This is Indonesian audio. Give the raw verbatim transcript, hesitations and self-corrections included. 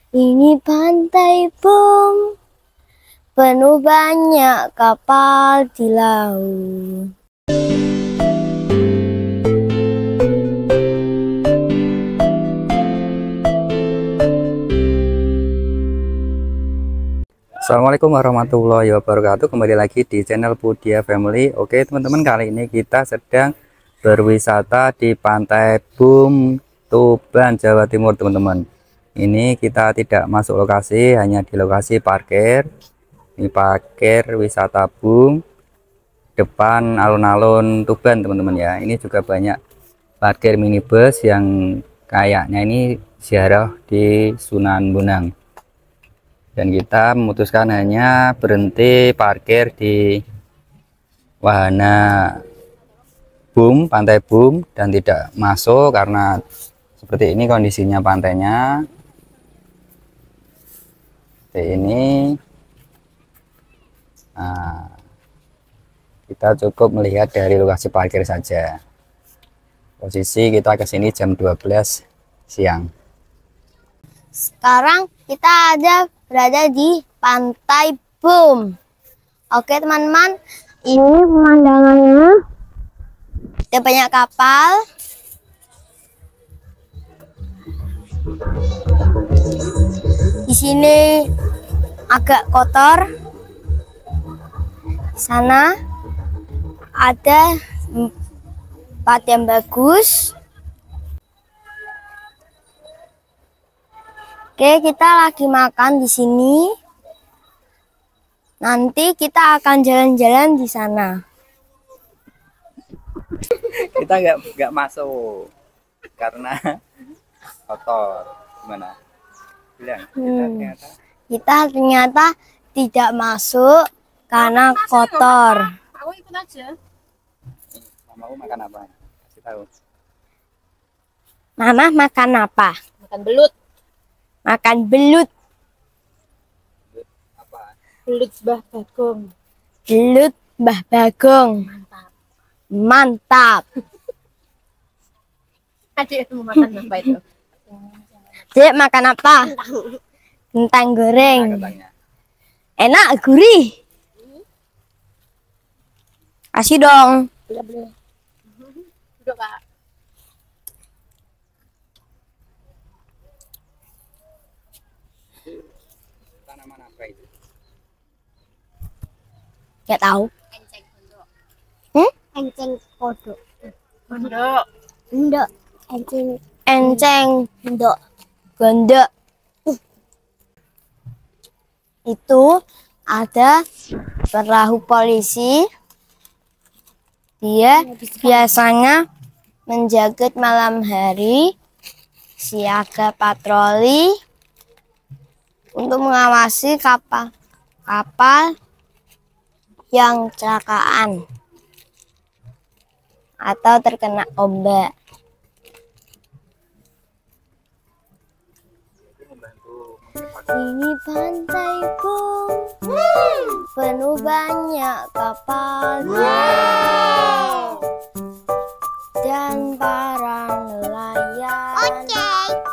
Ini pantai Bum, penuh banyak kapal di laut. Assalamualaikum warahmatullahi wabarakatuh. Kembali lagi di channel Pudia Family. Oke teman-teman, kali ini kita sedang berwisata di Pantai Bum, Tuban, Jawa Timur teman-teman. Ini kita tidak masuk lokasi, hanya di lokasi parkir. Ini parkir wisata Bum depan alun-alun Tuban teman-teman ya. Ini juga banyak parkir minibus yang kayaknya ini ziarah di Sunan Bonang. Dan kita memutuskan hanya berhenti parkir di wahana Bum, Pantai Bum, dan tidak masuk karena seperti ini kondisinya pantainya. Seperti ini. Nah, kita cukup melihat dari lokasi parkir saja. Posisi kita ke sini jam dua belas siang. Sekarang kita ada berada di Pantai Bum. Oke teman-teman, ini pemandangannya. Ada banyak kapal. Di sini agak kotor. Di sana ada tempat yang bagus. Oke, kita lagi makan di sini. Nanti kita akan jalan-jalan di sana. Kita nggak nggak masuk karena kotor. Gimana? Bilang kita Hmm. ternyata Kita ternyata tidak masuk karena kotor. Aku ikut aja. mau makan apa? Kasih tahu. Mama makan apa? Makan belut. Makan belut. Apa? Belut Mbah Bagong. Belut Mbah Bagong. Mantap. Mantap. Adik mau makan apa itu? Dek makan apa? Kentang goreng. Katanya. Enak, gurih. Kasih dong. Boleh, boleh. Duduk, Kak. Tanaman apa itu? Gak tahu. Enceng kodok. Hmm? Enceng kodok. Kodok. Endok. Enceng. Enceng. Endok. Gondok. Itu ada perahu polisi. Dia biasanya menjaga malam hari, siaga patroli untuk mengawasi kapal-kapal yang kecelakaan atau terkena ombak. Ini Pantai Bum, penuh banyak kapal dan para nelayan.